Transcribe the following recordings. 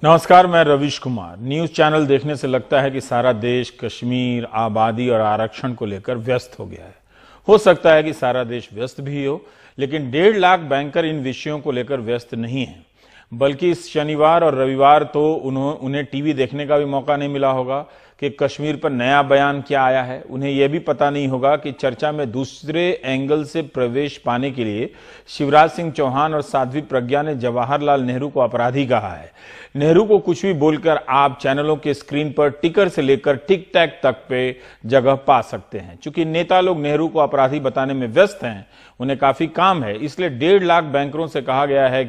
नमस्कार, मैं Ravish Kumar. News channel देखने से लगता है कि सारा देश कश्मीर, आबादी और आरक्षण को लेकर व्यस्त हो गया है। हो सकता है कि सारा देश व्यस्त भी हो, लेकिन 1.5 लाख बैंकर इन विषयों को लेकर व्यस्त नहीं है। बल्कि इस शनिवार और रविवार तो उन्हें टीवी देखने का भी मौका नहीं मिला होगा कि कश्मीर पर नया बयान क्या आया है। उन्हें यह भी पता नहीं होगा कि चर्चा में दूसरे एंगल से प्रवेश पाने के लिए शिवराज सिंह चौहान और साध्वी प्रज्ञा ने जवाहरलाल नेहरू को अपराधी कहा है। नेहरू को कुछ भी बोलकर आप चैनलों के स्क्रीन पर टिकर से लेकर टिक टैक तक पे जगह पा सकते हैं। चूंकि नेता लोग नेहरू को अपराधी बताने में व्यस्त हैं, उन्हें काफी काम है, इसलिए 1.5 लाख बैंकरों से कहा गया है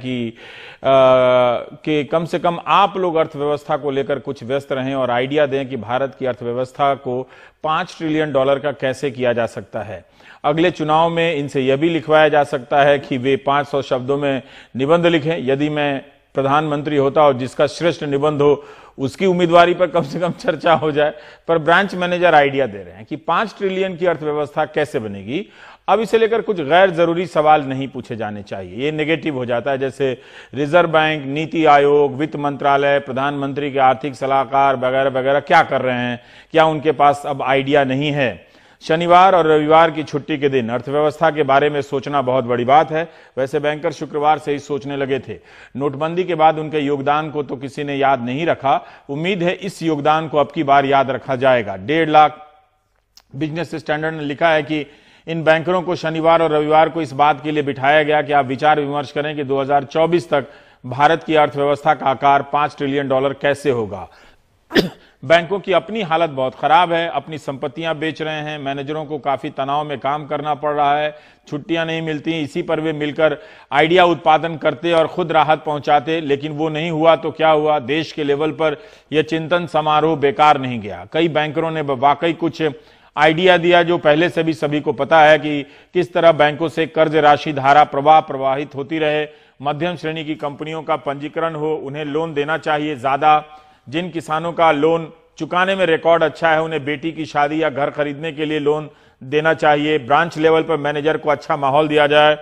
कि कम से कम आप लोग अर्थव्यवस्था को लेकर कुछ व्यस्त रहें और आइडिया दें कि भारत की अर्थव्यवस्था को $5 ट्रिलियन का कैसे किया जा सकता है। अगले चुनाव में इनसे यह भी लिखवाया जा सकता है कि वे 500 शब्दों में निबंध लिखें। यदि मैं प्रधानमंत्री होता और जिसका श्रेष्ठ निबंध हो उसकी उम्मीदवारी पर कम से कम चर्चा हो जाए। पर ब्रांच मैनेजर आइडिया दे रहे हैं कि 5 ट्रिलियन की अर्थव्यवस्था कैसे बनेगी। अब इसे लेकर कुछ गैर जरूरी सवाल नहीं पूछे जाने चाहिए, ये नेगेटिव हो जाता है। जैसे रिजर्व बैंक, नीति आयोग, वित्त मंत्रालय, प्रधानमंत्री के आर्थिक सलाहकार वगैरह वगैरह क्या कर रहे हैं, क्या उनके पास अब आइडिया नहीं है। शनिवार और रविवार की छुट्टी के दिन अर्थव्यवस्था के बारे में सोचना बहुत बड़ी बात है। वैसे बैंकर शुक्रवार से ही सोचने लगे थे। नोटबंदी के बाद उनके योगदान को तो किसी ने याद नहीं रखा। उम्मीद है इस योगदान को अब की बार याद रखा जाएगा। 1.5 लाख बिजनेस स्टैंडर्ड ने लिखा है कि इन बैंकरों को शनिवार और रविवार को इस बात के लिए बिठाया गया कि आप विचार विमर्श करें कि 2024 तक भारत की अर्थव्यवस्था का आकार $5 ट्रिलियन कैसे होगा। बैंकों की अपनी हालत बहुत खराब है, अपनी संपत्तियां बेच रहे हैं, मैनेजरों को काफी तनाव में काम करना पड़ रहा है, छुट्टियां नहीं मिलती। इसी पर वे मिलकर आइडिया उत्पादन करते और खुद राहत पहुंचाते, लेकिन वो नहीं हुआ तो क्या हुआ। देश के लेवल पर यह चिंतन समारोह बेकार नहीं गया। कई बैंकरों ने वाकई कुछ आइडिया दिया जो पहले से भी सभी को पता है कि किस तरह बैंकों से कर्ज राशि धारा प्रवाहित होती रहे। मध्यम श्रेणी की कंपनियों का पंजीकरण हो, उन्हें लोन देना चाहिए ज्यादा। जिन किसानों का लोन चुकाने में रिकॉर्ड अच्छा है, उन्हें बेटी की शादी या घर खरीदने के लिए लोन देना चाहिए। ब्रांच लेवल पर मैनेजर को अच्छा माहौल दिया जाए।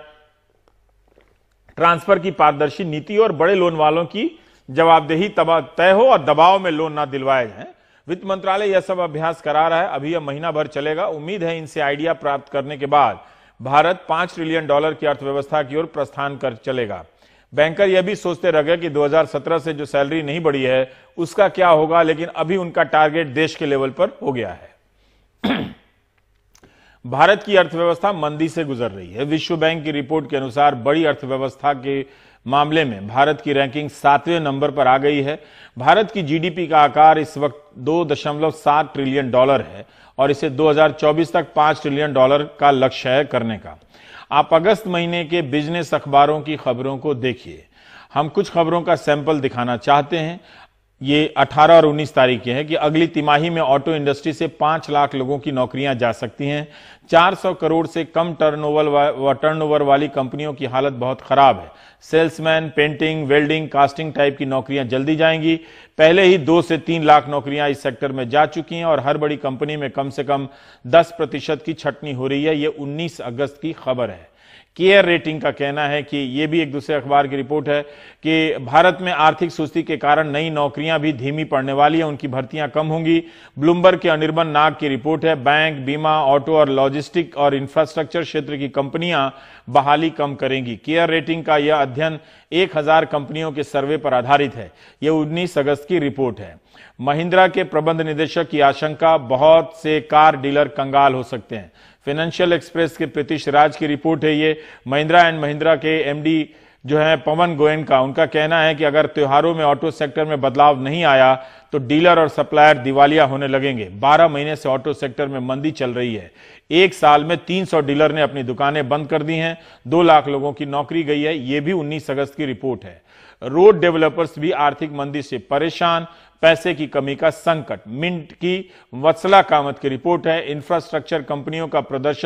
ट्रांसफर की पारदर्शी नीति और बड़े लोन वालों की जवाबदेही तय हो और दबाव में लोन ना दिलवाए जाए। वित्त मंत्रालय यह सब अभ्यास करा रहा है। अभी यह महीना भर चलेगा। उम्मीद है इनसे आइडिया प्राप्त करने के बाद भारत $5 ट्रिलियन की अर्थव्यवस्था की ओर प्रस्थान कर चलेगा। बैंकर यह भी सोचते रह गए कि 2017 से जो सैलरी नहीं बढ़ी है उसका क्या होगा, लेकिन अभी उनका टारगेट देश के लेवल पर हो गया है। भारत की अर्थव्यवस्था मंदी से गुजर रही है। विश्व बैंक की रिपोर्ट के अनुसार बड़ी अर्थव्यवस्था के मामले में भारत की रैंकिंग 7वें नंबर पर आ गई है। भारत की जीडीपी का आकार इस वक्त $2.7 ट्रिलियन है और इसे 2024 तक $5 ट्रिलियन का लक्ष्य है करने का। आप अगस्त महीने के बिजनेस अखबारों की खबरों को देखिए। हम कुछ खबरों का सैंपल दिखाना चाहते हैं। ये 18 और 19 तारीख के हैं कि अगली तिमाही में ऑटो इंडस्ट्री से 5 लाख लोगों की नौकरियां जा सकती हैं। 400 करोड़ से कम टर्नओवर वाली कंपनियों की हालत बहुत खराब है। Salesman, painting, welding, casting type की नौकरियां जल्दी जाएंगी। पहले ही 2 से 3 लाख नौकरियां इस सेक्टर में जा चुकी हैं और हर बड़ी कंपनी में कम से कम 10% की छटनी हो रही है। यह 19 अगस्त की खबर है। केयर रेटिंग का कहना है कि यह भी एक दूसरे अखबार की रिपोर्ट है कि भारत में आर्थिक सुस्ती के कारण नई नौकरियां भी धीमी पड़ने वाली है, उनकी भर्तियां कम होंगी। ब्लूमबर्ग के अनिर्बन नाग की रिपोर्ट है। बैंक, बीमा, ऑटो और लॉजिस्टिक और इंफ्रास्ट्रक्चर क्षेत्र की कंपनियां बहाली कम करेंगी। केयर रेटिंग का यह अध्ययन 1000 कंपनियों के सर्वे पर आधारित है। यह 19 अगस्त की रिपोर्ट है। महिंद्रा के प्रबंध निदेशक की आशंका, बहुत से कार डीलर कंगाल हो सकते हैं। फाइनेंशियल एक्सप्रेस के प्रीतिश राज की रिपोर्ट है। ये महिंद्रा एंड महिंद्रा के एमडी जो है पवन गोयन का, उनका कहना है कि अगर त्योहारों में ऑटो सेक्टर में बदलाव नहीं आया तो डीलर और सप्लायर दिवालिया होने लगेंगे। 12 महीने से ऑटो सेक्टर में मंदी चल रही है। एक साल में 300 डीलर ने अपनी दुकानें बंद कर दी हैं। 2 लाख लोगों की नौकरी गई है। यह भी 19 अगस्त की रिपोर्ट है। रोड डेवलपर्स भी आर्थिक मंदी से परेशान, पैसे की कमी का संकट। मिंट की वत्सला कामत की रिपोर्ट है। इंफ्रास्ट्रक्चर कंपनियों का प्रदर्शन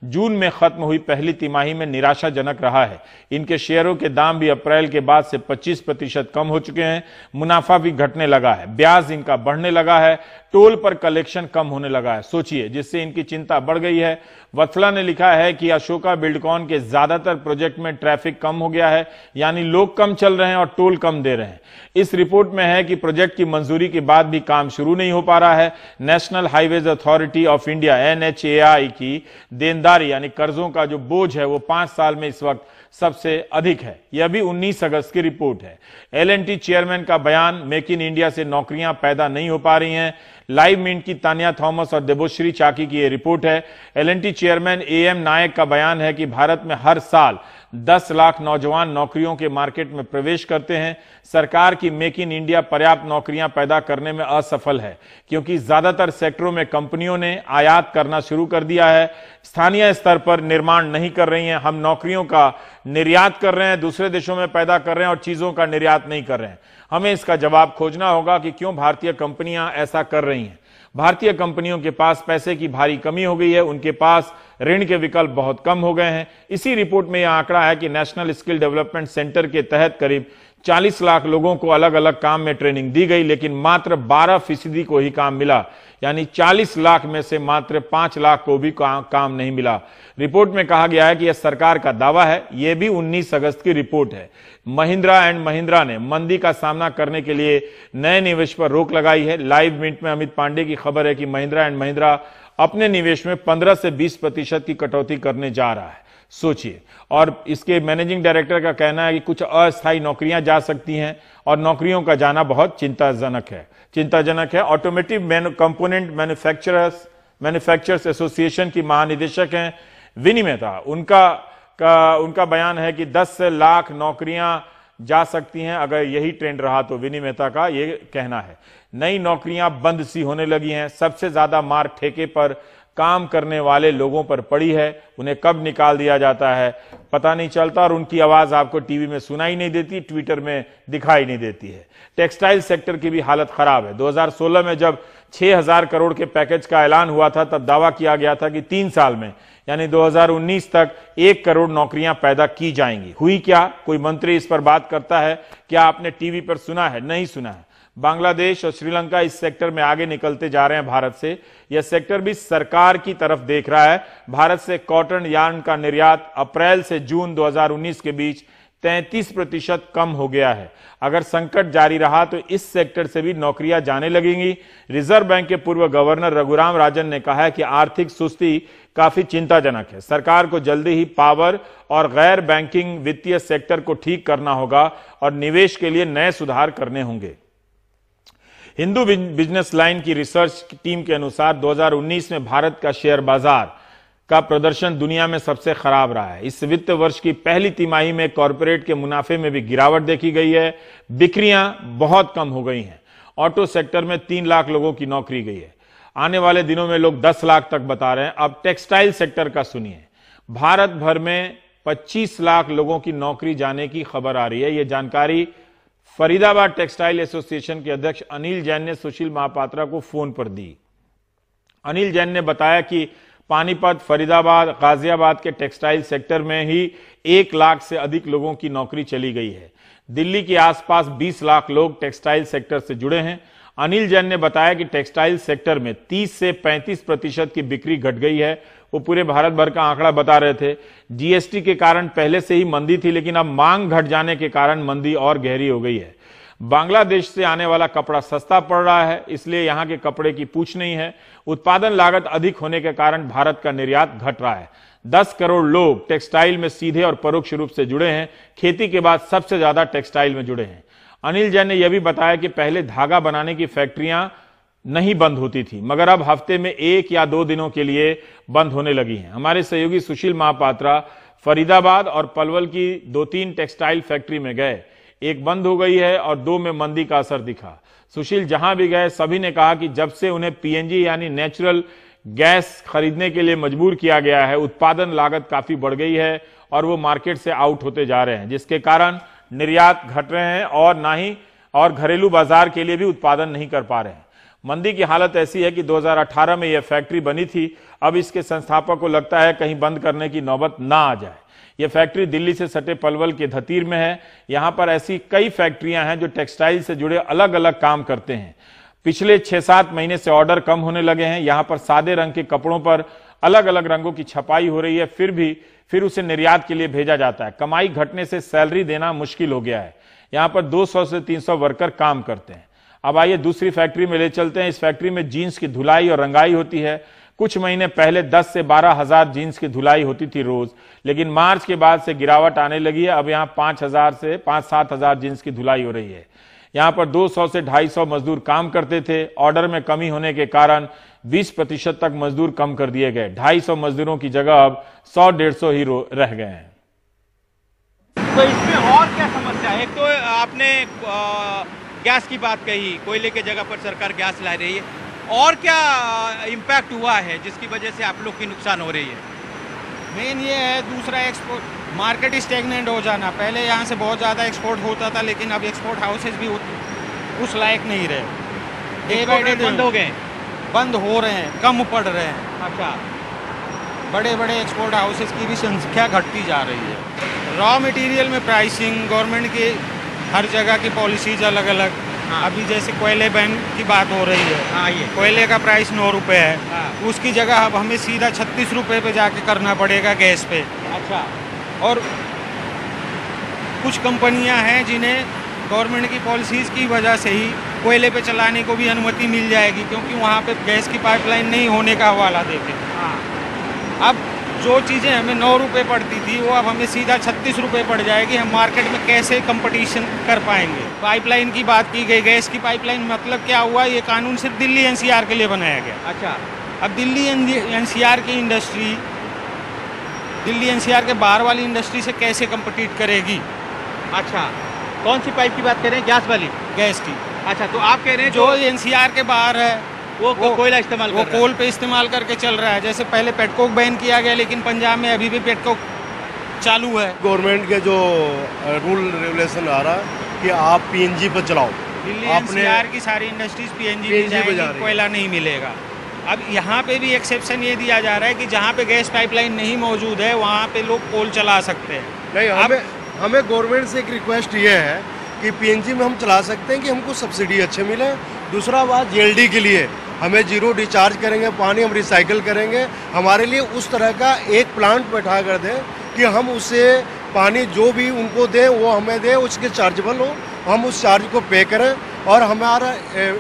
जून में खत्म हुई पहली तिमाही में निराशाजनक रहा है। इनके शेयरों के दाम भी अप्रैल के बाद से 25% कम हो चुके हैं। मुनाफा भी घटने लगा है, ब्याज इनका बढ़ने लगा है, टोल पर कलेक्शन कम होने लगा है। सोचिए, जिससे इनकी चिंता बढ़ गई है। वत्सला ने लिखा है कि अशोका बिल्डकॉन के ज्यादातर प्रोजेक्ट में ट्रैफिक कम हो गया है, यानी लोग कम चल रहे हैं और टोल कम दे रहे हैं। इस रिपोर्ट में है कि प्रोजेक्ट की मंजूरी के बाद भी काम शुरू नहीं हो पा रहा है। National highways authority of India NHAI की देनदारी यानी कर्जों का जो बोझ है वो 5 साल में इस वक्त सबसे अधिक है। यह भी 19 अगस्त की रिपोर्ट है। L&T चेयरमैन का बयान, मेक इन इंडिया से नौकरियां पैदा नहीं हो पा रही हैं। लाइव मिंट की तानिया थॉमस और देबोश्री चाकी की यह रिपोर्ट है। L&T चेयरमैन AM नायक का बयान है कि भारत में हर साल 10 लाख नौजवान नौकरियों के मार्केट में प्रवेश करते हैं। सरकार की मेक इन इंडिया पर्याप्त नौकरियां पैदा करने में असफल है, क्योंकि ज्यादातर सेक्टरों में कंपनियों ने आयात करना शुरू कर दिया है, स्थानीय स्तर पर निर्माण नहीं कर रही हैं। हम नौकरियों का निर्यात कर रहे हैं, दूसरे देशों में पैदा कर रहे हैं और चीजों का निर्यात नहीं कर रहे हैं। हमें इसका जवाब खोजना होगा कि क्यों भारतीय कंपनियां ऐसा कर रही हैं। भारतीय कंपनियों के पास पैसे की भारी कमी हो गई है, उनके पास ऋण के विकल्प बहुत कम हो गए हैं। इसी रिपोर्ट में यह आंकड़ा है कि नेशनल स्किल डेवलपमेंट सेंटर के तहत करीब 40 लाख लोगों को अलग अलग काम में ट्रेनिंग दी गई, लेकिन मात्र 12% को ही काम मिला, यानी 40 लाख में से मात्र 5 लाख को भी काम नहीं मिला। रिपोर्ट में कहा गया है कि यह सरकार का दावा है। यह भी 19 अगस्त की रिपोर्ट है। महिंद्रा एंड महिंद्रा ने मंदी का सामना करने के लिए नए निवेश पर रोक लगाई है। लाइव मिंट में अमित पांडे की खबर है कि महिंद्रा एंड महिंद्रा अपने निवेश में 15 से 20% की कटौती करने जा रहा है। सोचिए, और इसके मैनेजिंग डायरेक्टर का कहना है कि कुछ अस्थायी नौकरियां जा सकती हैं और नौकरियों का जाना बहुत चिंताजनक है। ऑटोमोटिव कंपोनेंट मैन्युफैक्चरर्स एसोसिएशन की महानिदेशक हैं विनी मेहता। उनका बयान है कि 10 लाख नौकरियां जा सकती हैं अगर यही ट्रेंड रहा तो। विनी मेहता का यह कहना है। नई नौकरियां बंद सी होने लगी हैं। सबसे ज्यादा मार ठेके पर काम करने वाले लोगों पर पड़ी है। उन्हें कब निकाल दिया जाता है पता नहीं चलता, और उनकी आवाज आपको टीवी में सुनाई नहीं देती, ट्विटर में दिखाई नहीं देती है। टेक्सटाइल सेक्टर की भी हालत खराब है। 2016 में जब 6000 करोड़ के पैकेज का ऐलान हुआ था, तब दावा किया गया था कि 3 साल में यानी 2019 तक 1 करोड़ नौकरियां पैदा की जाएंगी। हुई क्या? कोई मंत्री इस पर बात करता है? क्या आपने टीवी पर सुना है? नहीं सुना है। बांग्लादेश और श्रीलंका इस सेक्टर में आगे निकलते जा रहे हैं भारत से। यह सेक्टर भी सरकार की तरफ देख रहा है। भारत से कॉटन यार्न का निर्यात अप्रैल से जून 2019 के बीच 33% कम हो गया है। अगर संकट जारी रहा तो इस सेक्टर से भी नौकरियां जाने लगेंगी। रिजर्व बैंक के पूर्व गवर्नर रघुराम राजन ने कहा है कि आर्थिक सुस्ती काफी चिंताजनक है। सरकार को जल्दी ही पावर और गैर बैंकिंग वित्तीय सेक्टर को ठीक करना होगा और निवेश के लिए नए सुधार करने होंगे। हिंदू बिजनेस लाइन की रिसर्च टीम के अनुसार 2019 में भारत का शेयर बाजार का प्रदर्शन दुनिया में सबसे खराब रहा है। इस वित्त वर्ष की पहली तिमाही में कॉरपोरेट के मुनाफे में भी गिरावट देखी गई है। बिक्रियां बहुत कम हो गई हैं। ऑटो सेक्टर में 3 लाख लोगों की नौकरी गई है। आने वाले दिनों में लोग 10 लाख तक बता रहे हैं। अब टेक्सटाइल सेक्टर का सुनिए। भारत भर में 25 लाख लोगों की नौकरी जाने की खबर आ रही है। यह जानकारी फरीदाबाद टेक्सटाइल एसोसिएशन के अध्यक्ष अनिल जैन ने सुशील महापात्रा को फोन पर दी। अनिल जैन ने बताया कि पानीपत, फरीदाबाद, गाजियाबाद के टेक्सटाइल सेक्टर में ही 1 लाख से अधिक लोगों की नौकरी चली गई है। दिल्ली के आसपास 20 लाख लोग टेक्सटाइल सेक्टर से जुड़े हैं। अनिल जैन ने बताया कि टेक्सटाइल सेक्टर में 30 से 35% की बिक्री घट गई है। वो पूरे भारत भर का आंकड़ा बता रहे थे। जीएसटी के कारण पहले से ही मंदी थी, लेकिन अब मांग घट जाने के कारण मंदी और गहरी हो गई है। बांग्लादेश से आने वाला कपड़ा सस्ता पड़ रहा है, इसलिए यहां के कपड़े की पूछ नहीं है। उत्पादन लागत अधिक होने के कारण भारत का निर्यात घट रहा है। 10 करोड़ लोग टेक्सटाइल में सीधे और परोक्ष रूप से जुड़े हैं। खेती के बाद सबसे ज्यादा टेक्सटाइल में जुड़े हैं। अनिल जैन ने यह भी बताया कि पहले धागा बनाने की फैक्ट्रियां नहीं बंद होती थी, मगर अब हफ्ते में 1 या 2 दिनों के लिए बंद होने लगी हैं। हमारे सहयोगी सुशील महापात्रा फरीदाबाद और पलवल की 2-3 टेक्सटाइल फैक्ट्री में गए। एक बंद हो गई है और 2 में मंदी का असर दिखा। सुशील जहां भी गए सभी ने कहा कि जब से उन्हें पीएनजी यानी नेचुरल गैस खरीदने के लिए मजबूर किया गया है, उत्पादन लागत काफी बढ़ गई है और वो मार्केट से आउट होते जा रहे हैं, जिसके कारण निर्यात घट रहे हैं और ना ही घरेलू बाजार के लिए भी उत्पादन नहीं कर पा रहे हैं। मंदी की हालत ऐसी है कि 2018 में यह फैक्ट्री बनी थी। अब इसके संस्थापक को लगता है कहीं बंद करने की नौबत ना आ जाए। यह फैक्ट्री दिल्ली से सटे पलवल के धतीर में है। यहां पर ऐसी कई फैक्ट्रियां हैं जो टेक्सटाइल से जुड़े अलग अलग काम करते हैं। पिछले 6-7 महीने से ऑर्डर कम होने लगे हैं। यहां पर सादे रंग के कपड़ों पर अलग अलग रंगों की छपाई हो रही है, फिर उसे निर्यात के लिए भेजा जाता है। कमाई घटने से सैलरी देना मुश्किल हो गया है। यहां पर 200 से 300 वर्कर काम करते हैं। अब आइए दूसरी फैक्ट्री में ले चलते हैं। इस फैक्ट्री में जीन्स की धुलाई और रंगाई होती है। कुछ महीने पहले 10 से 12 हजार जीन्स की धुलाई होती थी रोज, लेकिन मार्च के बाद से गिरावट आने लगी है। अब यहां 5,000 से 5-7 हजार जीन्स की धुलाई हो रही है। यहां पर 200 से 250 मजदूर काम करते थे। ऑर्डर में कमी होने के कारण 20% तक मजदूर कम कर दिए गए। 250 मजदूरों की जगह अब 100-150 ही रह गए हैं। तो इसमें और क्या समस्या है? एक तो आपने गैस की बात कही, कोयले के जगह पर सरकार गैस ला रही है, और क्या इम्पैक्ट हुआ है जिसकी वजह से आप लोग की नुकसान हो रही है? मेन ये है, दूसरा एक्सपोर्ट मार्केट स्टेगनेंट हो जाना। पहले यहाँ से बहुत ज़्यादा एक्सपोर्ट होता था, लेकिन अब एक्सपोर्ट हाउसेज भी उस लायक नहीं रहे। डे बाई डे बंद हो गए, बंद हो रहे हैं, कम पड़ रहे हैं। अच्छा, बड़े बड़े एक्सपोर्ट हाउसेज की भी संख्या घटती जा रही है। रॉ मटेरियल में प्राइसिंग, गवर्नमेंट की हर जगह की पॉलिसीज अलग अलग। हाँ। अभी जैसे कोयले बैन की बात हो रही है। हाँ, ये कोयले का प्राइस 9 रुपये है। हाँ। उसकी जगह अब हमें सीधा 36 रुपये पे जाके करना पड़ेगा गैस पे। अच्छा, और कुछ कंपनियां हैं जिन्हें गवर्नमेंट की पॉलिसीज़ की वजह से ही कोयले पे चलाने को भी अनुमति मिल जाएगी, क्योंकि वहाँ पे गैस की पाइपलाइन नहीं होने का हवाला देते। हाँ। अब जो चीज़ें हमें 9 रुपये पड़ती थी वो अब हमें सीधा 36 रुपये पड़ जाएगी। हम मार्केट में कैसे कंपटीशन कर पाएंगे? पाइपलाइन की बात की गई, गैस की पाइपलाइन, मतलब क्या हुआ, ये कानून सिर्फ दिल्ली एनसीआर के लिए बनाया गया। अच्छा, अब दिल्ली एनसीआर की इंडस्ट्री दिल्ली एनसीआर के बाहर वाली इंडस्ट्री से कैसे कम्पीट करेगी? अच्छा, कौन सी पाइप की बात कर रहे हैं? गैस वाली? गैस की। अच्छा, तो आप कह रहे हैं जो एनसीआर के बाहर है वो कोयला इस्तेमाल कर वो रहा है। कोल पे इस्तेमाल करके चल रहा है। जैसे पहले पेटकोक बैन किया गया, लेकिन पंजाब में अभी भी पेटकोक चालू है। गवर्नमेंट के जो रूल रेगुलेशन आ रहा है कि आप पीएनजी पर चलाओ। दिल्ली आपने एनसीआर की सारी इंडस्ट्रीज पीएनजी पे जाएगी, कोयला नहीं मिलेगा। अब यहाँ पे भी एक्सेप्शन ये दिया जा रहा है कि जहाँ पे गैस पाइपलाइन नहीं मौजूद है वहाँ पे लोग कोल चला सकते हैं। नहीं, हमें गवर्नमेंट से एक रिक्वेस्ट ये है कि पीएनजी में हम चला सकते हैं कि हमको सब्सिडी अच्छे मिले। दूसरा बात, जीएलडी के लिए हमें जीरो डिस्चार्ज करेंगे, पानी हम रिसाइकिल करेंगे। हमारे लिए उस तरह का एक प्लांट बैठा कर दें कि हम उससे पानी जो भी उनको दें वो हमें दें, उसके चार्जेबल हो, हम उस चार्ज को पे करें और हमारा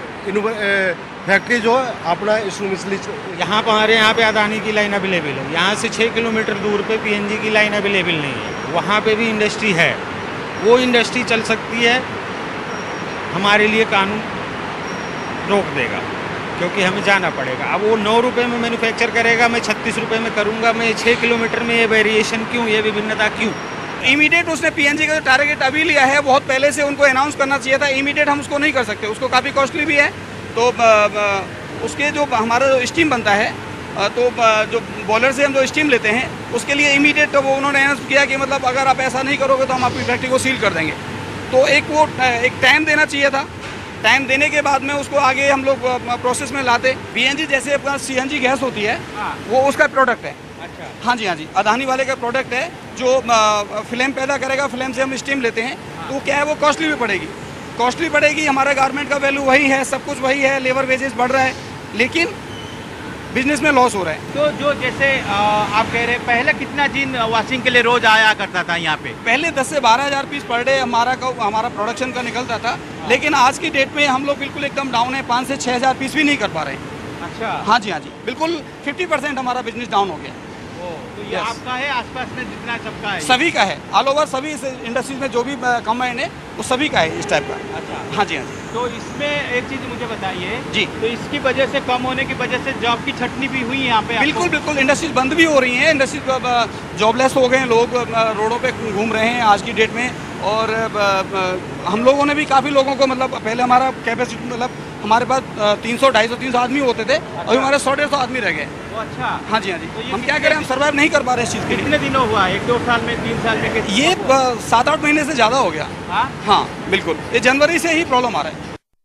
फैक्ट्री जो है अपना स्मूथली। यहाँ पर हमारे यहाँ पे अदानी की लाइन अवेलेबल है। यहाँ से 6 किलोमीटर दूर पे पीएनजी की लाइन अवेलेबल नहीं है। वहाँ पे भी इंडस्ट्री है, वो इंडस्ट्री चल सकती है। हमारे लिए कानून रोक देगा, क्योंकि हमें जाना पड़ेगा। अब वो 9 रुपये में मैन्युफैक्चर करेगा, मैं 36 रुपये में करूँगा। मैं 6 किलोमीटर में ये वेरिएशन क्यों, ये विभिन्नता क्यों? इमीडिएट उसने पीएनजी का जो टारगेट अभी लिया है, बहुत पहले से उनको अनाउंस करना चाहिए था। इमीडिएट हम उसको नहीं कर सकते, उसको काफ़ी कॉस्टली भी है। तो उसके जो हमारा जो स्टीम बनता है, तो जो बॉयलर से हम जो स्टीम लेते हैं, उसके लिए इमीडिएट वो उन्होंने अनाउंस किया कि मतलब अगर आप ऐसा नहीं करोगे तो हम आपकी फैक्ट्री को सील कर देंगे। तो एक टाइम देना चाहिए था। टाइम देने के बाद में उसको आगे हम लोग प्रोसेस में लाते। पीएनजी जैसे अपना सीएनजी गैस होती है, वो उसका प्रोडक्ट है। अच्छा, हाँ जी, हाँ जी, अदानी वाले का प्रोडक्ट है जो फ्लेम पैदा करेगा। फ्लेम से हम स्टीम लेते हैं, तो क्या है, वो कॉस्टली भी पड़ेगी। हमारा गारमेंट का वैल्यू वही है, सब कुछ वही है, लेबर वेजेस बढ़ रहा है, लेकिन बिजनेस में लॉस हो रहा है। तो जो जैसे आप कह रहे हैं, पहले कितना जीन वॉशिंग के लिए रोज आया करता था यहाँ पे? पहले 10 से 12 हज़ार पीस पर डे हमारा प्रोडक्शन का निकलता था, लेकिन आज की डेट में हम लोग बिल्कुल एकदम डाउन है। 5 से 6 हज़ार पीस भी नहीं कर पा रहे हैं। अच्छा, हाँ जी, हाँ जी, बिल्कुल 50% हमारा बिजनेस डाउन हो गया। तो ये आपका है, आसपास में जितना सबका है? सभी का है, ऑल ओवर सभी इंडस्ट्रीज में जो भी कंबाइन है वो सभी का है इस टाइप का। अच्छा, हाँ जी, हाँ जी। तो इसमें एक चीज़ मुझे बताइए जी। तो इसकी वजह से, कम होने की वजह से जॉब की छटनी भी हुई यहाँ पे? बिल्कुल इंडस्ट्रीज बंद भी हो रही हैं। इंडस्ट्रीज जॉबलेस हो गए हैं, लोग रोडों पे घूम रहे हैं आज की डेट में। और हम लोगों ने भी काफ़ी लोगों को, मतलब पहले हमारा कैपेसिटी, मतलब हमारे पास 300-250-300 आदमी होते थे, अभी हमारे 100-150 आदमी रह गए। अच्छा, हाँ जी, हाँ जी। तो हम क्या करें, हम सर्वाइव नहीं कर पा रहे इस चीज़ के लिए। कितने दिनों हुआ? 1-2 साल में, 3 साल में? ये 7-8 महीने से ज़्यादा हो गया। हाँ, हाँ बिल्कुल, ये जनवरी से ही प्रॉब्लम आ रहा है।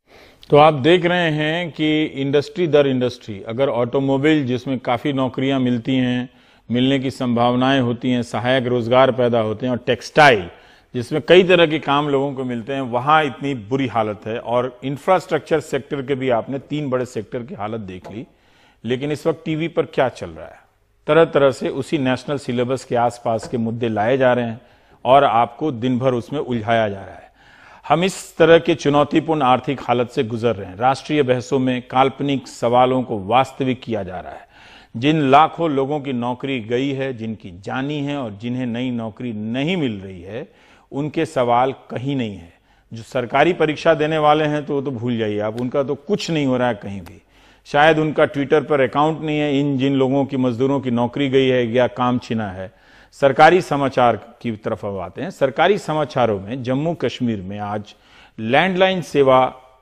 तो आप देख रहे हैं कि इंडस्ट्री दर इंडस्ट्री, अगर ऑटोमोबाइल जिसमें काफ़ी नौकरियां मिलती हैं, मिलने की संभावनाएं होती हैं, सहायक रोजगार पैदा होते हैं, और टेक्सटाइल जिसमें कई तरह के काम लोगों को मिलते हैं, वहां इतनी बुरी हालत है। और इंफ्रास्ट्रक्चर सेक्टर के भी आपने 3 बड़े सेक्टर की हालत देख ली। लेकिन इस वक्त टीवी पर क्या चल रहा है, तरह तरह से उसी नेशनल सिलेबस के आसपास के मुद्दे लाए जा रहे हैं और आपको दिन भर उसमें उलझाया जा रहा है। हम इस तरह के चुनौतीपूर्ण आर्थिक हालत से गुजर रहे हैं। राष्ट्रीय बहसों में काल्पनिक सवालों को वास्तविक किया जा रहा है। जिन लाखों लोगों की नौकरी गई है, जिनकी जानी है और जिन्हें नई नौकरी नहीं मिल रही है, उनके सवाल कहीं नहीं है। जो सरकारी परीक्षा देने वाले हैं तो वो तो भूल जाइए आप, उनका तो कुछ नहीं हो रहा है कहीं भी। शायद उनका ट्विटर पर अकाउंट नहीं है। इन जिन लोगों की, मजदूरों की नौकरी गई है या काम छिना है। सरकारी समाचार की तरफ अब आते हैं। सरकारी समाचारों में जम्मू कश्मीर में आज लैंडलाइन सेवा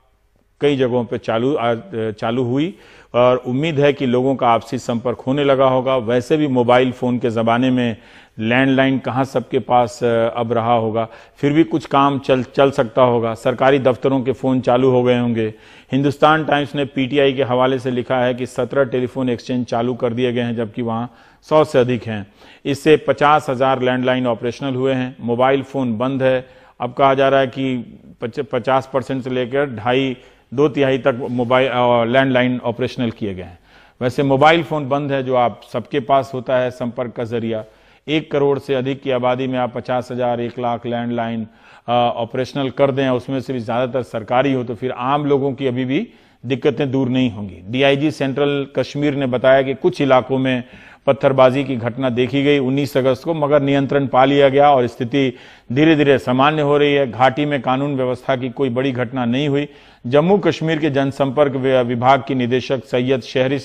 कई जगहों पे चालू हुई और उम्मीद है कि लोगों का आपसी संपर्क होने लगा होगा। वैसे भी मोबाइल फोन के जमाने में लैंडलाइन कहां सबके पास अब रहा होगा, फिर भी कुछ काम चल सकता होगा। सरकारी दफ्तरों के फोन चालू हो गए होंगे। हिंदुस्तान टाइम्स ने पीटीआई के हवाले से लिखा है कि 17 टेलीफोन एक्सचेंज चालू कर दिए गए हैं, जबकि वहां 100 से अधिक हैं। इससे 50,000 लैंडलाइन ऑपरेशनल हुए हैं। मोबाइल फोन बंद है। अब कहा जा रहा है कि 50% से लेकर 2 तिहाई तक मोबाइल लैंडलाइन ऑपरेशनल किए गए हैं। वैसे मोबाइल फोन बंद है, जो आप सबके पास होता है संपर्क का जरिया। 1 करोड़ से अधिक की आबादी में आप 50,000, 1 लाख लैंडलाइन ऑपरेशनल कर दें, उसमें से भी ज्यादातर सरकारी हो, तो फिर आम लोगों की अभी भी दिक्कतें दूर नहीं होंगी। डीआईजी सेंट्रल कश्मीर ने बताया कि कुछ इलाकों में पत्थरबाजी की घटना देखी गई 19 अगस्त को, मगर नियंत्रण पा लिया गया और स्थिति धीरे धीरे सामान्य हो रही है। घाटी में कानून व्यवस्था की कोई बड़ी घटना नहीं हुई। जम्मू कश्मीर के जनसंपर्क विभाग की निदेशक सैयद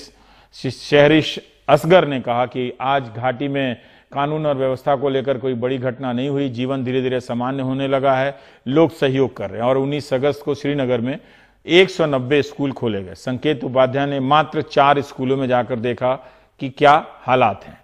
शहरिश असगर ने कहा कि आज घाटी में कानून और व्यवस्था को लेकर कोई बड़ी घटना नहीं हुई। जीवन धीरे धीरे सामान्य होने लगा है, लोग सहयोग कर रहे हैं। और 19 अगस्त को श्रीनगर में 190 स्कूल खोले गए। संकेत उपाध्याय ने मात्र 4 स्कूलों में जाकर देखा कि क्या हालात हैं।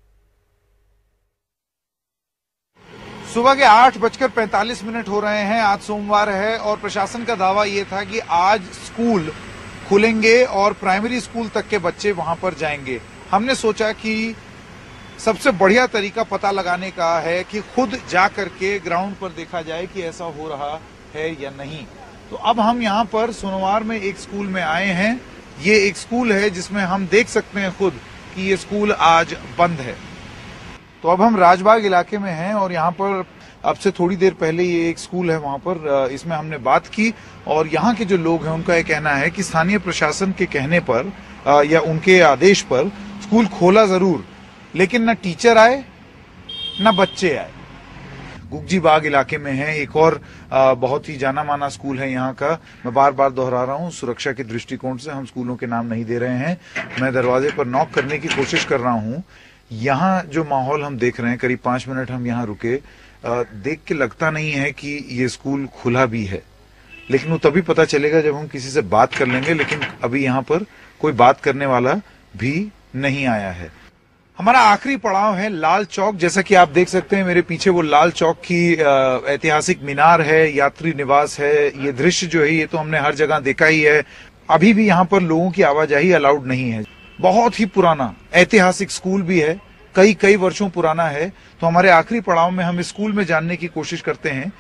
सुबह के 8:45 हो रहे हैं। आज सोमवार है और प्रशासन का दावा यह था कि आज स्कूल खुलेंगे और प्राइमरी स्कूल तक के बच्चे वहां पर जाएंगे। हमने सोचा कि सबसे बढ़िया तरीका पता लगाने का है कि खुद जा करके ग्राउंड पर देखा जाए कि ऐसा हो रहा है या नहीं। तो अब हम यहां पर सोनवार में एक स्कूल में आए हैं। ये एक स्कूल है जिसमें हम देख सकते हैं खुद कि ये स्कूल आज बंद है। तो अब हम राजबाग इलाके में हैं और यहाँ पर अब से थोड़ी देर पहले ये एक स्कूल है, वहां पर इसमें हमने बात की और यहाँ के जो लोग हैं उनका ये कहना है कि स्थानीय प्रशासन के कहने पर या उनके आदेश पर स्कूल खोला जरूर, लेकिन न टीचर आए न बच्चे आए। गुग्जी बाग इलाके में है एक और बहुत ही जाना माना स्कूल है यहाँ का। मैं बार बार दोहरा रहा हूँ, सुरक्षा के दृष्टिकोण से हम स्कूलों के नाम नहीं दे रहे हैं। मैं दरवाजे पर नॉक करने की कोशिश कर रहा हूँ। यहाँ जो माहौल हम देख रहे हैं, करीब 5 मिनट हम यहाँ रुके, देख के लगता नहीं है कि ये स्कूल खुला भी है, लेकिन वो तभी पता चलेगा जब हम किसी से बात कर लेंगे। लेकिन अभी यहाँ पर कोई बात करने वाला भी नहीं आया है। हमारा आखिरी पड़ाव है लाल चौक। जैसा कि आप देख सकते हैं मेरे पीछे वो लाल चौक की ऐतिहासिक मीनार है, यात्री निवास है। ये दृश्य जो है ये तो हमने हर जगह देखा ही है। अभी भी यहाँ पर लोगों की आवाजाही अलाउड नहीं है। बहुत ही पुराना ऐतिहासिक स्कूल भी है, कई वर्षों पुराना है। तो हमारे आखिरी पड़ाव में हम इस स्कूल में जानने की कोशिश करते हैं।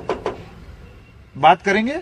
बात करेंगे।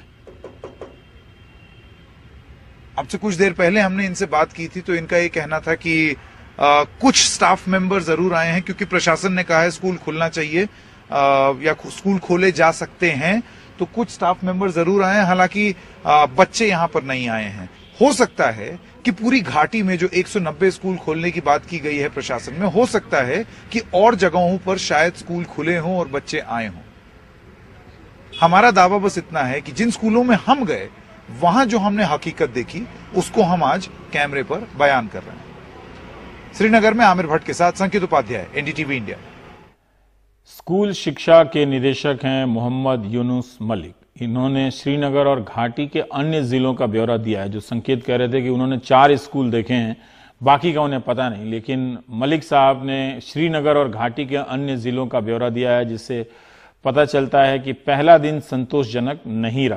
अब से कुछ देर पहले हमने इनसे बात की थी तो इनका ये कहना था कि कुछ स्टाफ मेंबर जरूर आए हैं क्योंकि प्रशासन ने कहा है स्कूल खुलना चाहिए या स्कूल खोले जा सकते हैं, तो कुछ स्टाफ मेंबर जरूर आए हैं। हालांकि बच्चे यहां पर नहीं आए हैं। हो सकता है कि पूरी घाटी में जो 190 स्कूल खोलने की बात की गई है प्रशासन में, हो सकता है कि और जगहों पर शायद स्कूल खुले हों और बच्चे आए हों। हमारा दावा बस इतना है कि जिन स्कूलों में हम गए वहां जो हमने हकीकत देखी उसको हम आज कैमरे पर बयान कर रहे हैं। श्रीनगर में आमिर भट्ट के साथ संकेत उपाध्याय, एनडीटीवी इंडिया। स्कूल शिक्षा के निदेशक हैं मोहम्मद यूनुस मलिक। इन्होंने श्रीनगर और घाटी के अन्य जिलों का ब्यौरा दिया है। जो संकेत कह रहे थे कि उन्होंने 4 स्कूल देखे हैं, बाकी का उन्हें पता नहीं, लेकिन मलिक साहब ने श्रीनगर और घाटी के अन्य जिलों का ब्यौरा दिया है, जिससे पता चलता है कि पहला दिन संतोषजनक नहीं रहा।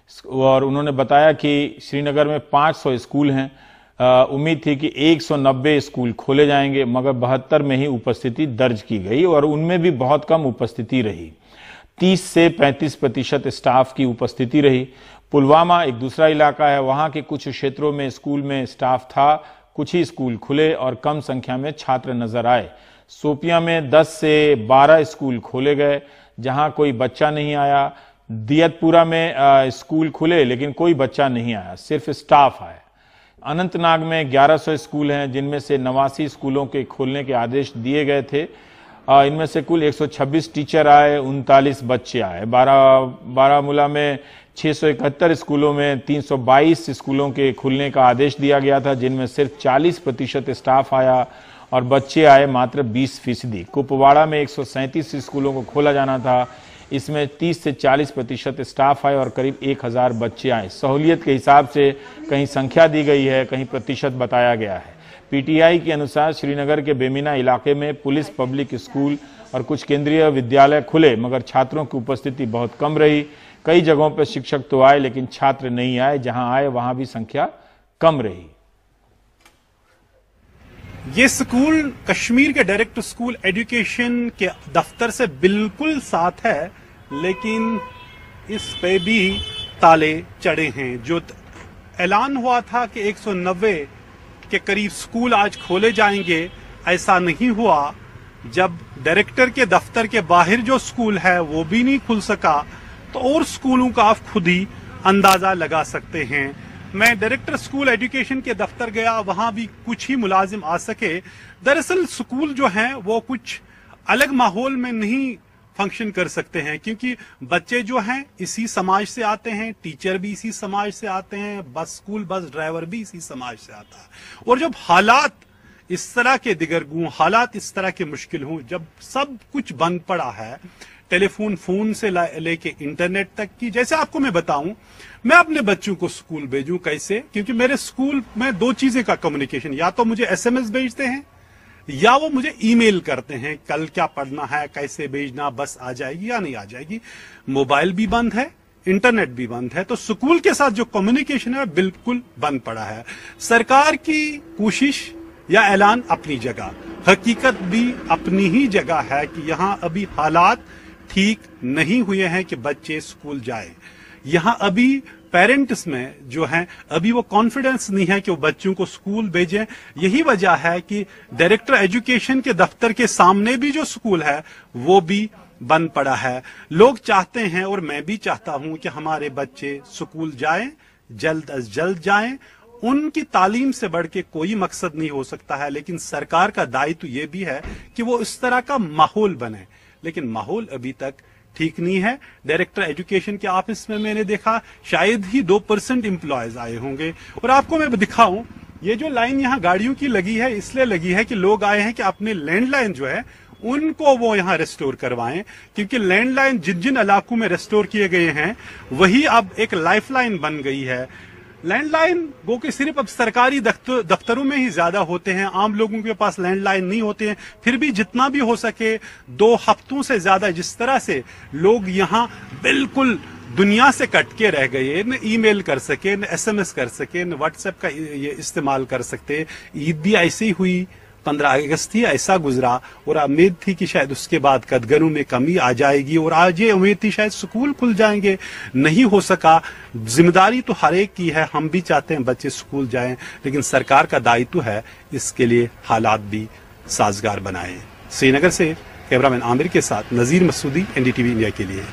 और उन्होंने बताया कि श्रीनगर में 500 स्कूल हैं। उम्मीद थी कि 190 स्कूल खोले जाएंगे, मगर 72 में ही उपस्थिति दर्ज की गई और उनमें भी बहुत कम उपस्थिति रही। 30 से 35% स्टाफ की उपस्थिति रही। पुलवामा एक दूसरा इलाका है, वहां के कुछ क्षेत्रों में स्कूल में स्टाफ था, कुछ ही स्कूल खुले और कम संख्या में छात्र नजर आए। शोपियां में 10 से 12 स्कूल खोले गए जहां कोई बच्चा नहीं आया। दियतपुरा में स्कूल खुले लेकिन कोई बच्चा नहीं आया, सिर्फ स्टाफ आया। अनंतनाग में 1100 स्कूल हैं, जिनमें से 89 स्कूलों के खोलने के आदेश दिए गए थे। इनमें से कुल 126 टीचर आए, 39 बच्चे आए। बारामूला में 671 स्कूलों में 322 स्कूलों के खुलने का आदेश दिया गया था, जिनमें सिर्फ 40% स्टाफ आया और बच्चे आए मात्र 20%। कुपवाड़ा में 137 स्कूलों को खोला जाना था, इसमें 30 से 40% स्टाफ आए और करीब 1000 बच्चे आए। सहूलियत के हिसाब से कहीं संख्या दी गई है, कहीं प्रतिशत बताया गया है। पीटीआई के अनुसार श्रीनगर के बेमिना इलाके में पुलिस, पब्लिक स्कूल और कुछ केंद्रीय विद्यालय खुले, मगर छात्रों की उपस्थिति बहुत कम रही। कई जगहों पर शिक्षक तो आए लेकिन छात्र नहीं आए, जहां आए वहां भी संख्या कम रही। ये स्कूल कश्मीर के डायरेक्ट स्कूल एजुकेशन के दफ्तर से बिल्कुल साथ है, लेकिन इस पे भी ताले चढ़े हैं। जो ऐलान हुआ था कि 190 के करीब स्कूल आज खोले जाएंगे, ऐसा नहीं हुआ। जब डायरेक्टर के दफ्तर के बाहर जो स्कूल है वो भी नहीं खुल सका, तो और स्कूलों का आप खुद ही अंदाजा लगा सकते हैं। मैं डायरेक्टर स्कूल एजुकेशन के दफ्तर गया, वहां भी कुछ ही मुलाजिम आ सके। दरअसल स्कूल जो हैं वो कुछ अलग माहौल में नहीं फंक्शन कर सकते हैं, क्योंकि बच्चे जो हैं इसी समाज से आते हैं, टीचर भी इसी समाज से आते हैं, स्कूल बस ड्राइवर भी इसी समाज से आता है। और जब हालात इस तरह के दिगरगू, हालात इस तरह के मुश्किल हों, जब सब कुछ बंद पड़ा है, टेलीफोन फोन से लेके इंटरनेट तक की, जैसे आपको मैं बताऊं, मैं अपने बच्चों को स्कूल भेजूं कैसे? क्योंकि मेरे स्कूल में दो चीजें का कम्युनिकेशन, या तो मुझे एसएमएस भेजते हैं या वो मुझे ईमेल करते हैं, कल क्या पढ़ना है, कैसे भेजना, बस आ जाएगी या नहीं आ जाएगी। मोबाइल भी बंद है, इंटरनेट भी बंद है, तो स्कूल के साथ जो कम्युनिकेशन है बिल्कुल बंद पड़ा है। सरकार की कोशिश या ऐलान अपनी जगह, हकीकत भी अपनी ही जगह है कि यहाँ अभी हालात ठीक नहीं हुए हैं कि बच्चे स्कूल जाए। यहाँ अभी पेरेंट्स में जो है अभी वो कॉन्फिडेंस नहीं है कि वो बच्चों को स्कूल भेजें। यही वजह है कि डायरेक्टर एजुकेशन के दफ्तर के सामने भी जो स्कूल है वो भी बंद पड़ा है। लोग चाहते हैं और मैं भी चाहता हूं कि हमारे बच्चे स्कूल जाएं, जल्द अज जल्द जाएं। उनकी तालीम से बढ़ के कोई मकसद नहीं हो सकता है, लेकिन सरकार का दायित्व ये भी है कि वो इस तरह का माहौल बने, लेकिन माहौल अभी तक ठीक नहीं है। डायरेक्टर एजुकेशन के ऑफिस में मैंने देखा शायद ही 2% एम्प्लॉयज आए होंगे। और आपको मैं दिखाऊं, ये जो लाइन यहाँ गाड़ियों की लगी है, इसलिए लगी है कि लोग आए हैं कि अपने लैंडलाइन जो है उनको वो यहाँ रेस्टोर करवाएं, क्योंकि लैंडलाइन जिन जिन इलाकों में रेस्टोर किए गए हैं वही अब एक लाइफलाइन बन गई है। लैंडलाइन वो कि सिर्फ अब सरकारी दफ्तरों में ही ज्यादा होते हैं, आम लोगों के पास लैंडलाइन नहीं होते हैं। फिर भी जितना भी हो सके 2 हफ्तों से ज्यादा जिस तरह से लोग यहाँ बिल्कुल दुनिया से कट के रह गए, न ईमेल कर सके, न एसएमएस कर सके, न व्हाट्सएप का ये इस्तेमाल कर सकते। ईद भी ऐसी हुई, 15 अगस्त थी, ऐसा गुजरा, और उम्मीद थी कि शायद उसके बाद कदगरों में कमी आ जाएगी, और आज ये उम्मीद थी शायद स्कूल खुल जाएंगे, नहीं हो सका। जिम्मेदारी तो हर एक की है, हम भी चाहते हैं बच्चे स्कूल जाएं, लेकिन सरकार का दायित्व है इसके लिए हालात भी साजगार बनाएं। श्रीनगर से कैमरामैन आमिर के साथ नजीर मसूदी, एनडीटीवी इंडिया के लिए।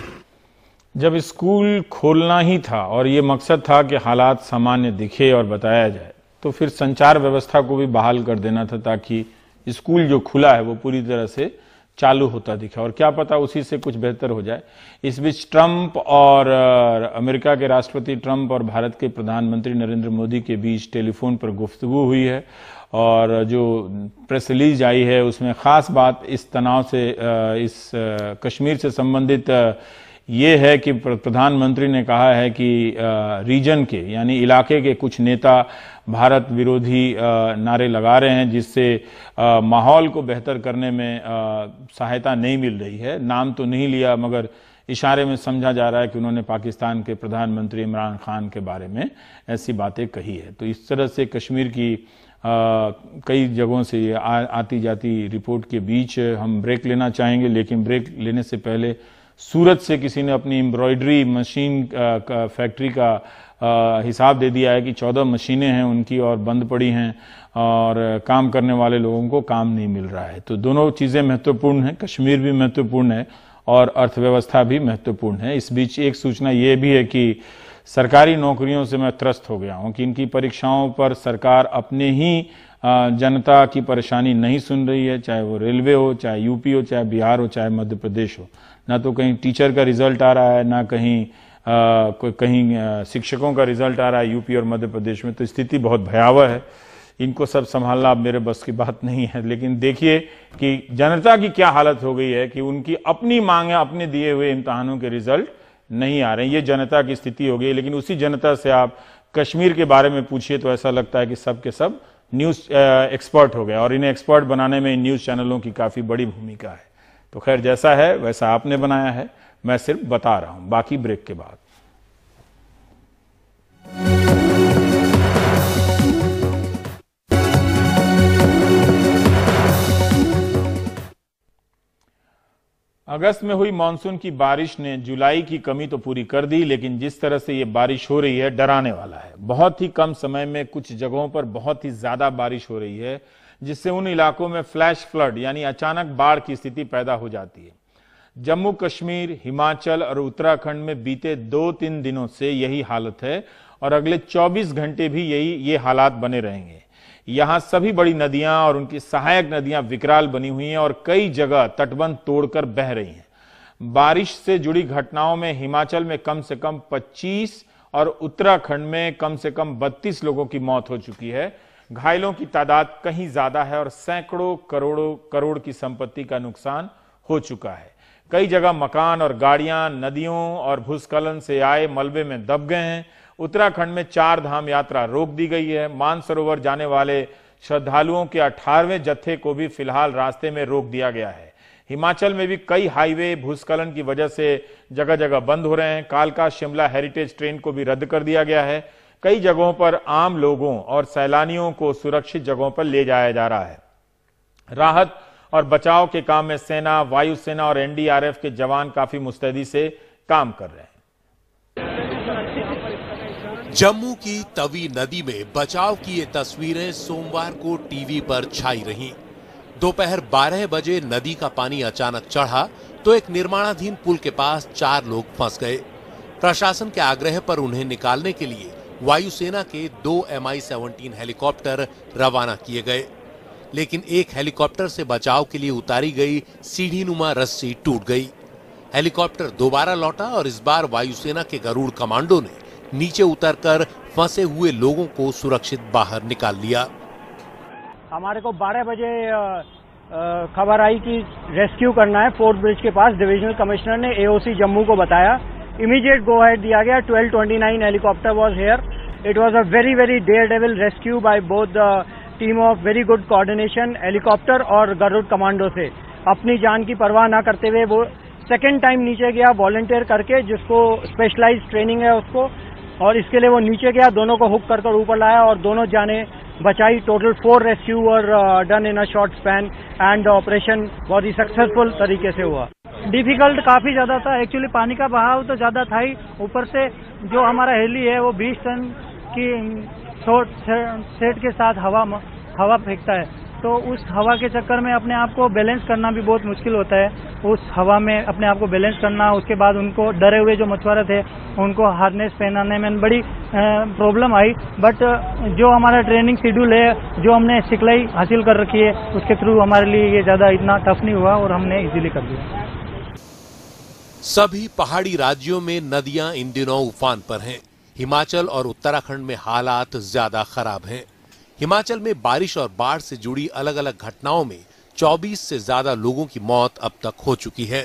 जब स्कूल खोलना ही था और ये मकसद था कि हालात सामान्य दिखे और बताया जाए, तो फिर संचार व्यवस्था को भी बहाल कर देना था ताकि स्कूल जो खुला है वो पूरी तरह से चालू होता दिखे, और क्या पता उसी से कुछ बेहतर हो जाए। इस बीच ट्रंप और अमेरिका के राष्ट्रपति ट्रंप और भारत के प्रधानमंत्री नरेंद्र मोदी के बीच टेलीफोन पर गुफ्तगू हुई है, और जो प्रेस रिलीज आई है उसमें खास बात इस तनाव से, इस कश्मीर से संबंधित ये है कि प्रधानमंत्री ने कहा है कि रीजन के यानी इलाके के कुछ नेता भारत विरोधी नारे लगा रहे हैं, जिससे माहौल को बेहतर करने में सहायता नहीं मिल रही है। नाम तो नहीं लिया, मगर इशारे में समझा जा रहा है कि उन्होंने पाकिस्तान के प्रधानमंत्री इमरान खान के बारे में ऐसी बातें कही है। तो इस तरह से कश्मीर की कई जगहों से ये आती जाती रिपोर्ट के बीच हम ब्रेक लेना चाहेंगे, लेकिन ब्रेक लेने से पहले सूरत से किसी ने अपनी एम्ब्रॉयडरी मशीन का फैक्ट्री का हिसाब दे दिया है कि 14 मशीनें हैं उनकी और बंद पड़ी हैं और काम करने वाले लोगों को काम नहीं मिल रहा है। तो दोनों चीज़ें महत्वपूर्ण हैं, कश्मीर भी महत्वपूर्ण है और अर्थव्यवस्था भी महत्वपूर्ण है। इस बीच एक सूचना ये भी है कि सरकारी नौकरियों से मैं त्रस्त हो गया हूं कि इनकी परीक्षाओं पर सरकार अपने ही जनता की परेशानी नहीं सुन रही है, चाहे वो रेलवे हो, चाहे यूपी हो, चाहे बिहार हो, चाहे मध्य प्रदेश हो। ना तो कहीं टीचर का रिजल्ट आ रहा है, ना कहीं शिक्षकों का रिजल्ट आ रहा है यूपी और मध्य प्रदेश में। तो स्थिति बहुत भयावह है, इनको सब संभालना अब मेरे बस की बात नहीं है। लेकिन देखिए कि जनता की क्या हालत हो गई है कि उनकी अपनी मांगे, अपने दिए हुए इम्तिहानों के रिजल्ट नहीं आ रहे हैं। ये जनता की स्थिति हो गई। लेकिन उसी जनता से आप कश्मीर के बारे में पूछिए तो ऐसा लगता है कि सब के सब न्यूज एक्सपर्ट हो गए और इन्हें एक्सपर्ट बनाने में इन न्यूज चैनलों की काफी बड़ी भूमिका है। तो खैर, जैसा है वैसा आपने बनाया है, मैं सिर्फ बता रहा हूं। बाकी ब्रेक के बाद। अगस्त में हुई मानसून की बारिश ने जुलाई की कमी तो पूरी कर दी, लेकिन जिस तरह से ये बारिश हो रही है डराने वाला है। बहुत ही कम समय में कुछ जगहों पर बहुत ही ज्यादा बारिश हो रही है, जिससे उन इलाकों में फ्लैश फ्लड यानी अचानक बाढ़ की स्थिति पैदा हो जाती है। जम्मू कश्मीर, हिमाचल और उत्तराखंड में बीते 2-3 दिनों से यही हालत है और अगले 24 घंटे भी ये हालात बने रहेंगे। यहां सभी बड़ी नदियां और उनकी सहायक नदियां विकराल बनी हुई हैं और कई जगह तटबंध तोड़कर बह रही हैं। बारिश से जुड़ी घटनाओं में हिमाचल में कम से कम 25 और उत्तराखंड में कम से कम 32 लोगों की मौत हो चुकी है। घायलों की तादाद कहीं ज्यादा है और सैकड़ों करोड़ की संपत्ति का नुकसान हो चुका है। कई जगह मकान और गाड़ियां नदियों और भूस्खलन से आए मलबे में दब गए हैं। उत्तराखंड में 4 धाम यात्रा रोक दी गई है। मानसरोवर जाने वाले श्रद्धालुओं के 18वें जत्थे को भी फिलहाल रास्ते में रोक दिया गया है। हिमाचल में भी कई हाईवे भूस्खलन की वजह से जगह जगह बंद हो रहे हैं। कालका शिमला हेरिटेज ट्रेन को भी रद्द कर दिया गया है। कई जगहों पर आम लोगों और सैलानियों को सुरक्षित जगहों पर ले जाया जा रहा है। राहत और बचाव के काम में सेना, वायुसेना और एनडीआरएफ के जवान काफी मुस्तैदी से काम कर रहे हैं। जम्मू की तवी नदी में बचाव की ये तस्वीरें सोमवार को टीवी पर छाई रहीं। दोपहर 12 बजे नदी का पानी अचानक चढ़ा तो एक निर्माणाधीन पुल के पास 4 लोग फंस गए। प्रशासन के आग्रह पर उन्हें निकालने के लिए वायुसेना के 2 Mi-17 हेलीकॉप्टर रवाना किए गए, लेकिन एक हेलीकॉप्टर से बचाव के लिए उतारी गई सीढ़ीनुमा रस्सी टूट गई। हेलीकॉप्टर दोबारा लौटा और इस बार वायुसेना के गरुड़ कमांडो ने नीचे उतरकर फंसे हुए लोगों को सुरक्षित बाहर निकाल लिया। हमारे को 12 बजे खबर आई कि रेस्क्यू करना है फोर्ट ब्रिज के पास। डिविजनल कमिश्नर ने एओसी जम्मू को बताया। इमीडिएट गो अहेड दिया गया। 1229 helicopter was here. It was a very daredevil rescue by both the team of very good coordination, helicopter और गरुड़ कमांडो से। अपनी जान की परवाह ना करते हुए वो सेकेंड टाइम नीचे गया वॉलंटियर करके, जिसको स्पेशलाइज्ड ट्रेनिंग है उसको, और इसके लिए वो नीचे गया, दोनों को हुक कर ऊपर लाया और दोनों जाने बचाई। Total 4 rescue were done in a short span and operation बहुत ही सक्सेसफुल तरीके से हुआ। डिफिकल्ट काफी ज्यादा था, एक्चुअली पानी का बहाव तो ज्यादा था ही, ऊपर से जो हमारा हेली है वो 20 टन की सेट के साथ हवा फेंकता है, तो उस हवा के चक्कर में अपने आप को बैलेंस करना भी बहुत मुश्किल होता है। उस हवा में अपने आप को बैलेंस करना, उसके बाद उनको डरे हुए जो मछुआरे थे उनको हार्नेस पहनाने में बड़ी प्रॉब्लम आई। बट जो हमारा ट्रेनिंग शेड्यूल है, जो हमने सिखलाई हासिल कर रखी है, उसके थ्रू हमारे लिए ये ज्यादा इतना टफ नहीं हुआ और हमने इजीली कर दिया। सभी पहाड़ी राज्यों में नदियां इन दिनों उफान पर हैं। हिमाचल और उत्तराखंड में हालात ज्यादा खराब हैं। हिमाचल में बारिश और बाढ़ से जुड़ी अलग अलग घटनाओं में 24 से ज्यादा लोगों की मौत अब तक हो चुकी है।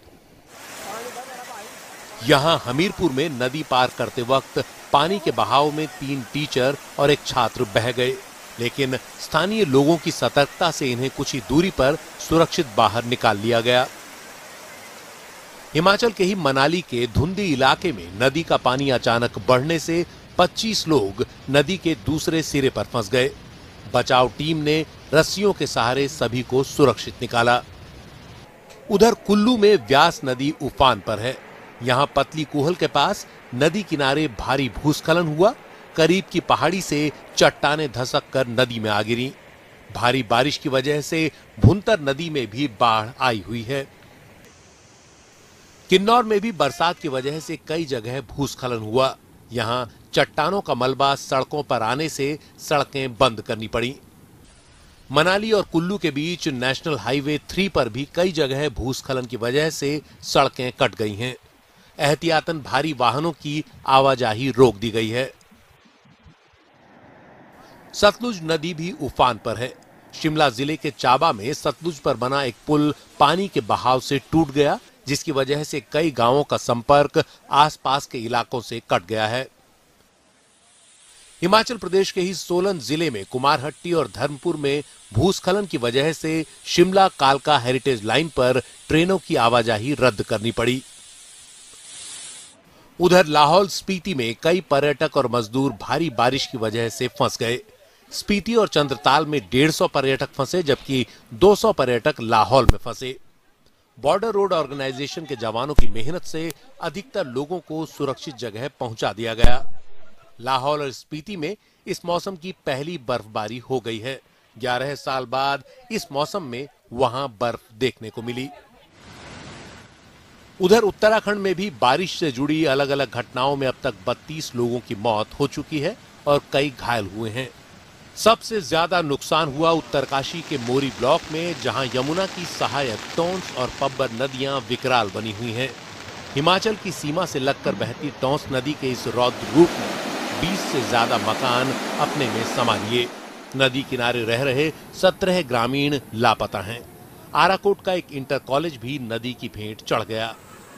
यहां हमीरपुर में नदी पार करते वक्त पानी के बहाव में 3 टीचर और एक छात्र बह गए, लेकिन स्थानीय लोगों की सतर्कता से इन्हें कुछ ही दूरी पर सुरक्षित बाहर निकाल लिया गया। हिमाचल के ही मनाली के धुंधी इलाके में नदी का पानी अचानक बढ़ने से 25 लोग नदी के दूसरे सिरे पर फंस गए। बचाव टीम ने रस्सियों के सहारे सभी को सुरक्षित निकाला। उधर कुल्लू में व्यास नदी उफान पर है। यहां पतली कूहल के पास नदी किनारे भारी भूस्खलन हुआ। करीब की पहाड़ी से चट्टानें धसक कर नदी में आ गिरी। भारी बारिश की वजह से भुंतर नदी में भी बाढ़ आई हुई है। किन्नौर में भी बरसात की वजह से कई जगह भूस्खलन हुआ। यहां चट्टानों का मलबा सड़कों पर आने से सड़कें बंद करनी पड़ी। मनाली और कुल्लू के बीच नेशनल हाईवे 3 पर भी कई जगह भूस्खलन की वजह से सड़कें कट गई हैं। एहतियातन भारी वाहनों की आवाजाही रोक दी गई है। सतलुज नदी भी उफान पर है। शिमला जिले के चाबा में सतलुज पर बना एक पुल पानी के बहाव से टूट गया, जिसकी वजह से कई गांवों का संपर्क आसपास के इलाकों से कट गया है। हिमाचल प्रदेश के ही सोलन जिले में कुमारहट्टी और धर्मपुर में भूस्खलन की वजह से शिमला कालका हेरिटेज लाइन पर ट्रेनों की आवाजाही रद्द करनी पड़ी। उधर लाहौल स्पीति में कई पर्यटक और मजदूर भारी बारिश की वजह से फंस गए। स्पीति और चंद्रताल में 150 पर्यटक फंसे, जबकि 200 पर्यटक लाहौल में फंसे। बॉर्डर रोड ऑर्गेनाइजेशन के जवानों की मेहनत से अधिकतर लोगों को सुरक्षित जगह पहुंचा दिया गया। लाहौल और स्पीति में इस मौसम की पहली बर्फबारी हो गई है। 11 साल बाद इस मौसम में वहां बर्फ देखने को मिली। उधर उत्तराखंड में भी बारिश से जुड़ी अलग अलग घटनाओं में अब तक 32 लोगों की मौत हो चुकी है और कई घायल हुए हैं। सबसे ज्यादा नुकसान हुआ उत्तरकाशी के मोरी ब्लॉक में, जहां यमुना की सहायक टोंस और पब्बर नदियां विकराल बनी हुई हैं। हिमाचल की सीमा से लगकर बहती टोंस नदी के इस रौद्र रूप में 20 से ज्यादा मकान अपने में समा लिए। नदी किनारे रह रहे 17 ग्रामीण लापता हैं। आराकोट का एक इंटर कॉलेज भी नदी की भेंट चढ़ गया।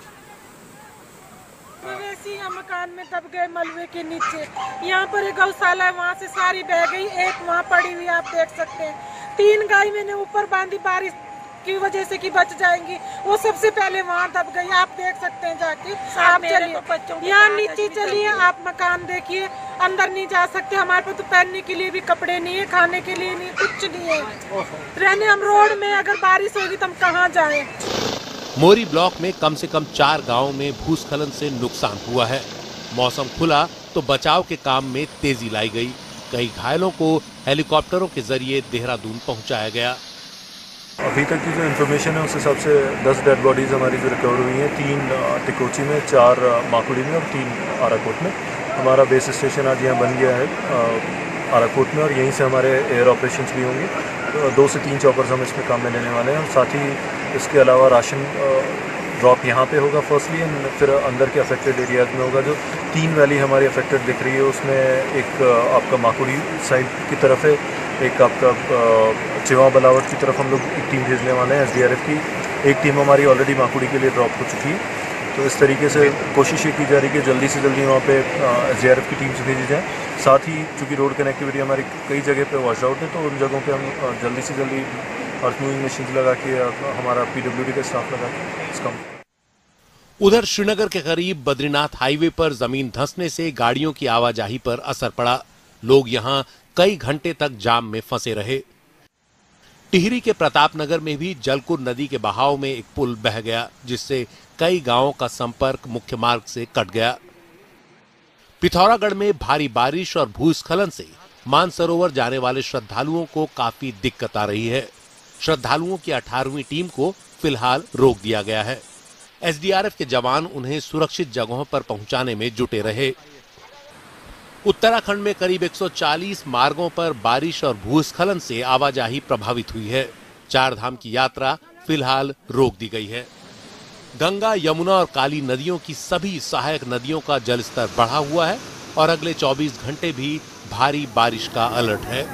मकान में दब गए मलबे के नीचे। यहाँ पर एक गौशाला है, वहाँ से सारी बह गई, एक वहाँ पड़ी हुई आप देख सकते हैं। 3 गाय मैंने ऊपर बांधी बारिश की वजह से कि बच जाएंगी, वो सबसे पहले वहाँ दब गई। आप देख सकते हैं जाके। आप चलिए यहाँ नीचे चलिए, आप मकान देखिए, अंदर नहीं जा सकते। हमारे पास तो पहनने के लिए भी कपड़े नहीं है, खाने के लिए नहीं, कुछ नहीं है। रहने हम रोड में, अगर बारिश होगी तो हम कहाँ जाए। मोरी ब्लॉक में कम से कम 4 गांवों में भूस्खलन से नुकसान हुआ है। मौसम खुला तो बचाव के काम में तेजी लाई गई। कई घायलों को हेलीकॉप्टरों के जरिए देहरादून पहुंचाया गया। अभी तक की जो इन्फॉर्मेशन है उस हिसाब से 10 डेड बॉडीज हमारी जो रिकवर हुई हैं, 3 टिकोची में, 4 माकुड़ी में और 3 आराकोट में। हमारा बेस स्टेशन आज यहाँ बन गया है आराकोट में, और यहीं से हमारे एयर ऑपरेशंस भी होंगे। 2 से 3 चॉपर्स हम इसमें काम में लेने वाले हैं। और साथ ही इसके अलावा राशन ड्रॉप यहाँ पे होगा फर्स्टली, एंड फिर अंदर के अफेक्टेड एरियाज में होगा। जो 3 वैली हमारी अफेक्टेड दिख रही है, उसमें एक आपका माकुड़ी साइड की तरफ है, एक आपका चिवा बलावट की तरफ हम लोग एक टीम भेजने वाले हैं SDRF की। एक टीम हमारी ऑलरेडी माकुड़ी के लिए ड्रॉप हो चुकी है। तो इस तरीके से कोशिश ये की जा रही है कि जल्दी से जल्दी वहाँ पे SDRF की टीम से भेजी जाए। साथ ही चूँकि रोड कनेक्टिविटी हमारी कई जगह पे वॉश आउट है, तो उन जगहों पे हम जल्दी से जल्दी अर्थ मूविंग मशीन लगा के, हमारा PWD का स्टाफ लगा के इसका। उधर श्रीनगर के करीब बद्रीनाथ हाईवे पर जमीन धंसने से गाड़ियों की आवाजाही पर असर पड़ा। लोग यहां कई घंटे तक जाम में फंसे रहे। टिहरी के प्रतापनगर में भी जलकुर नदी के बहाव में एक पुल बह गया, जिससे कई गांवों का संपर्क मुख्य मार्ग से कट गया। पिथौरागढ़ में भारी बारिश और भूस्खलन से मानसरोवर जाने वाले श्रद्धालुओं को काफी दिक्कत आ रही है। श्रद्धालुओं की 18वीं टीम को फिलहाल रोक दिया गया है। SDRF के जवान उन्हें सुरक्षित जगहों पर पहुंचाने में जुटे रहे। उत्तराखंड में करीब 140 मार्गों पर बारिश और भूस्खलन से आवाजाही प्रभावित हुई है। 4 धाम की यात्रा फिलहाल रोक दी गई है। गंगा, यमुना और काली नदियों की सभी सहायक नदियों का जलस्तर बढ़ा हुआ है और अगले 24 घंटे भी भारी बारिश का अलर्ट है।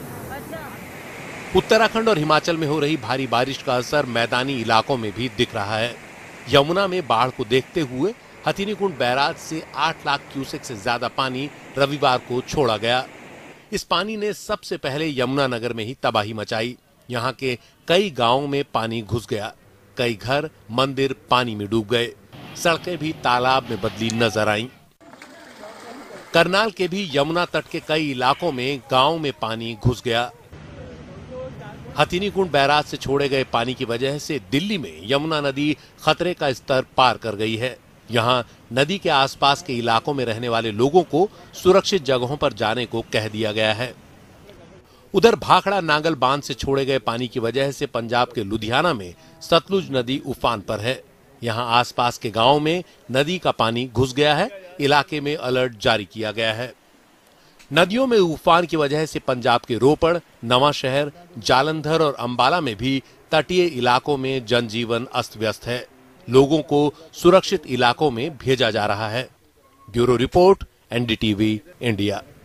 उत्तराखंड और हिमाचल में हो रही भारी बारिश का असर मैदानी इलाकों में भी दिख रहा है। यमुना में बाढ़ को देखते हुए हथिनीकुंड बैराज से 8 लाख क्यूसेक से ज्यादा पानी रविवार को छोड़ा गया। इस पानी ने सबसे पहले यमुनानगर में ही तबाही मचाई। यहाँ के कई गांवों में पानी घुस गया। कई घर, मंदिर पानी में डूब गए। सड़कें भी तालाब में बदली नजर आईं। करनाल के भी यमुना तट के कई इलाकों में गांव में पानी घुस गया। हथिनीकुंड बैराज से छोड़े गए पानी की वजह से दिल्ली में यमुना नदी खतरे का स्तर पार कर गई है। यहां नदी के आसपास के इलाकों में रहने वाले लोगों को सुरक्षित जगहों पर जाने को कह दिया गया है। उधर भाखड़ा नांगल बांध से छोड़े गए पानी की वजह से पंजाब के लुधियाना में सतलुज नदी उफान पर है। यहां आसपास के गांवों में नदी का पानी घुस गया है। इलाके में अलर्ट जारी किया गया है। नदियों में उफान की वजह से पंजाब के रोपड़, नवांशहर, जालंधर और अंबाला में भी तटीय इलाकों में जनजीवन अस्त व्यस्त है। लोगों को सुरक्षित इलाकों में भेजा जा रहा है। Bureau report, NDTV, India.